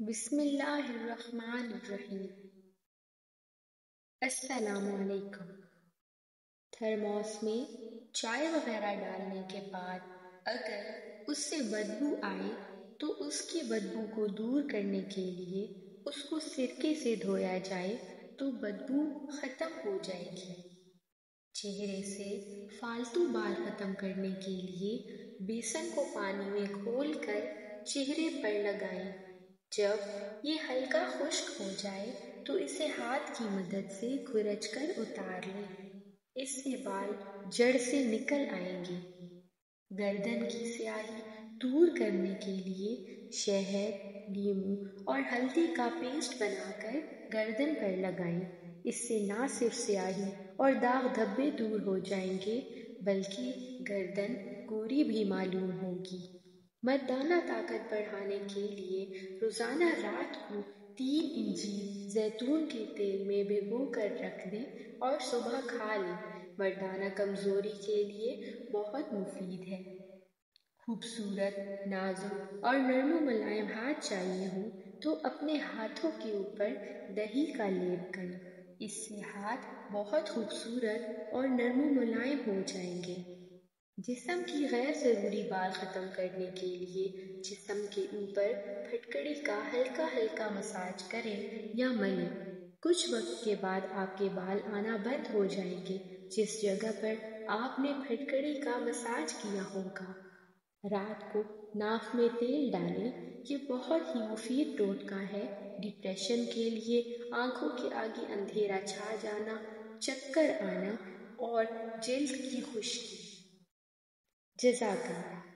بسم اللہ الرحمن الرحیم۔ السلام علیکم۔ تھرموس میں چائے وغیرہ ڈالنے کے بعد اگر اس سے بدبو آئے تو اس کی بدبو کو دور کرنے کے لیے اس کو سرکے سے دھویا جائے تو بدبو ختم ہو جائے گی۔ چہرے سے فالتو بال ختم کرنے کے لیے بیسن کو پانی میں گھول کر چہرے پر لگائیں۔ جب یہ ہلکا خشک ہو جائے تو اسے ہاتھ کی مدد سے کھرچ کر اتار لیں۔ اس سے بال جڑ سے نکل آئیں گے۔ گردن کی سیاہی دور کرنے کے لیے شہد، لیموں اور ہلدی کا پیسٹ بنا کر گردن پر لگائیں۔ اس سے نہ صرف سیاہی اور داغ دھبے دور ہو جائیں گے بلکہ گردن گوری بھی معلوم ہوگی۔ مردانہ طاقت بڑھانے کے لیے روزانہ رات کو 3 انجیر زیتون کے تیل میں بھگو کر رکھ دیں اور صبح کھا لیں۔ مردانہ کمزوری کے لیے بہت مفید ہے۔ خوبصورت، نازک اور نرم و ملائم ہاتھ چاہیے ہوں تو اپنے ہاتھوں کے اوپر دہی کا لیپ کریں۔ اس سے ہاتھ بہت خوبصورت اور نرم و ملائم ہو جائیں گے۔ جسم کی غیر ضروری بال ختم کرنے کے لیے جسم کے اوپر پھٹکڑی کا ہلکا ہلکا مساج کریں یا ملیں۔ کچھ وقت کے بعد آپ کے بال آنا بند ہو جائیں گے جس جگہ پر آپ نے پھٹکڑی کا مساج کیا ہوگا۔ رات کو ناف میں تیل ڈالیں۔ یہ بہت ہی مفید ٹوٹکا ہے ڈپریشن کے لیے، آنکھوں کے آگے اندھیرا چھا جانا، چکر آنا اور جلد کی خشکی۔ جزاک اللہ۔